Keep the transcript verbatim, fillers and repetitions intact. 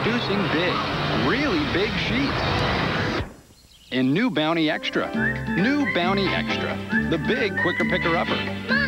Introducing Big, really big sheets. In new Bounty Extra. New Bounty Extra, the big quicker picker-upper.